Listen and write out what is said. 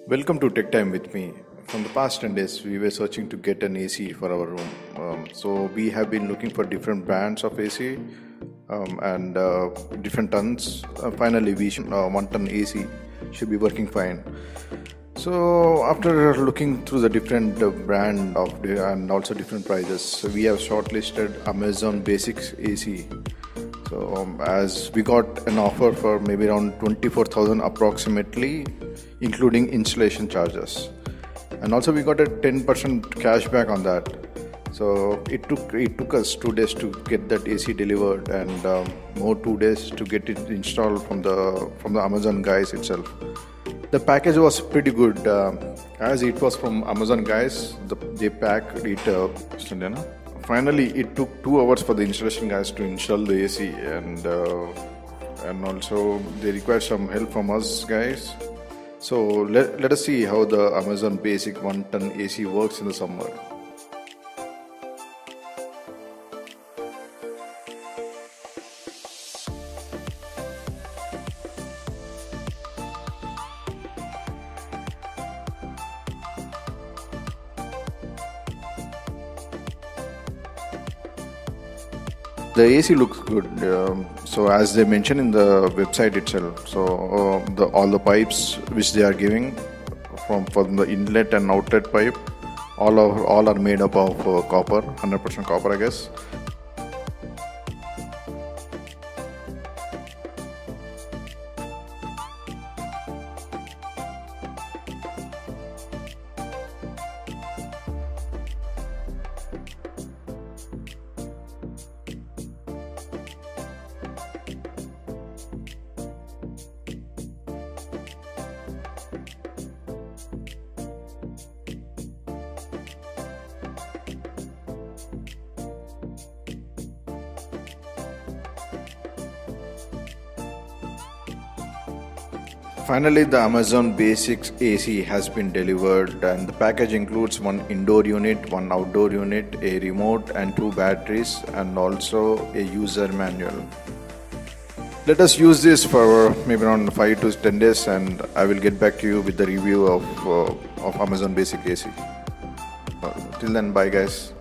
Welcome to Tech Time with me. From the past 10 days, we were searching to get an AC for our room. So we have been looking for different brands of AC and different tons. Finally, we should, 1 ton AC should be working fine. So after looking through the different brand of and also different prices, we have shortlisted Amazon Basics AC. So as we got an offer for maybe around 24,000 approximately, including installation charges, and also we got a 10% cashback on that. So it took us 2 days to get that AC delivered, and more 2 days to get it installed from the Amazon guys itself. The package was pretty good, as it was from Amazon guys. They packed it. Finally, it took 2 hours for the installation guys to install the AC, and also they require some help from us guys. So let us see how the Amazon Basic 1 ton AC works in the summer. The AC looks good. So as they mention in the website itself, so all the pipes which they are giving from the inlet and outlet pipe, all are made up of copper, 100% copper, I guess. Finally, the Amazon Basics AC has been delivered, and the package includes 1 indoor unit, 1 outdoor unit, a remote and 2 batteries, and also a user manual. Let us use this for maybe around 5 to 10 days, and I will get back to you with the review of Amazon Basic AC. Till then, bye guys.